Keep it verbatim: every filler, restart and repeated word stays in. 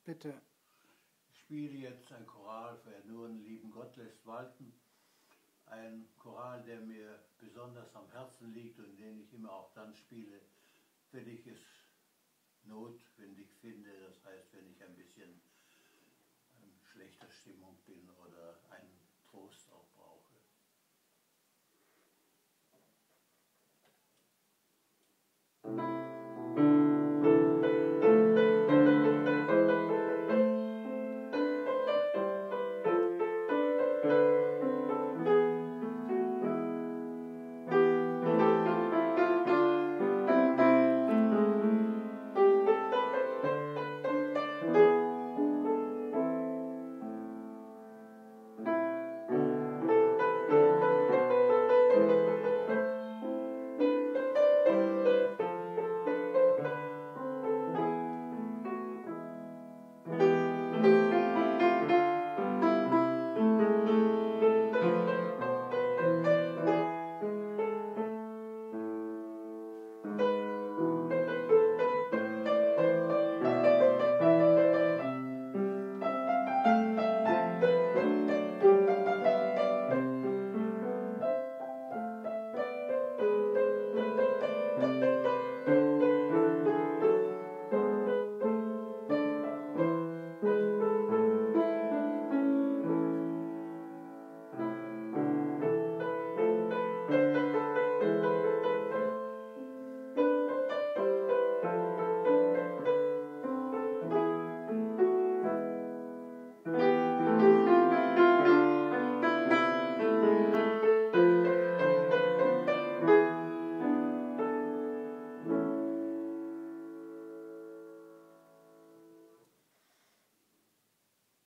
Bitte. Ich spiele jetzt ein Choral für nur lieben, Gott, lässt, walten. Ein Choral, der mir besonders am Herzen liegt und den ich immer auch dann spiele, wenn ich es notwendig finde. Das heißt, wenn ich ein bisschen in schlechter Stimmung bin oder einen Trost